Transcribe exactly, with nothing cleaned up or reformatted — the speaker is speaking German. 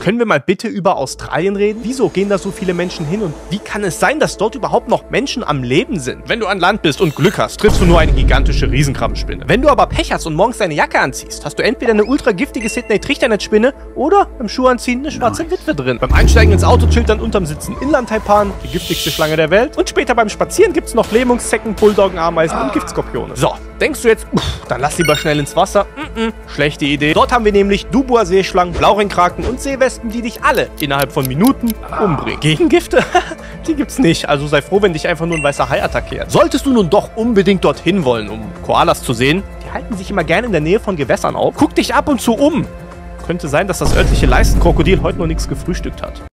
können wir mal bitte über Australien reden? Wieso gehen da so viele Menschen hin und wie kann es sein, dass dort überhaupt noch Menschen am Leben sind? Wenn du an Land bist und Glück hast, triffst du nur eine gigantische Riesenkrabbenspinne. Wenn du aber Pech hast und morgens deine Jacke anziehst, hast du entweder eine ultra giftige Sydney-Trichternetzspinne oder beim Schuhanziehen eine schwarze Witwe drin. Beim Einsteigen ins Auto chillt dann unterm Sitz ein Inland-Taipan, die giftigste Schlange der Welt. Und später beim Spazieren gibt's noch Lähmungszecken, Bulldoggen, Ameisen und Giftskorpione. So, denkst du jetzt, uff, dann lass lieber schnell ins Wasser? Mm -mm, schlechte Idee. Dort haben wir nämlich Dubois-Seeschlangen, Blauringkraken und Seewespen, die dich alle innerhalb von Minuten umbringen. Gegengifte? Die gibt's nicht, also sei froh, wenn dich einfach nur ein weißer Hai attackiert. Solltest du nun doch unbedingt dorthin wollen, um Koalas zu sehen, die halten sich immer gerne in der Nähe von Gewässern auf. Guck dich ab und zu um. Könnte sein, dass das örtliche Leistenkrokodil heute noch nichts gefrühstückt hat.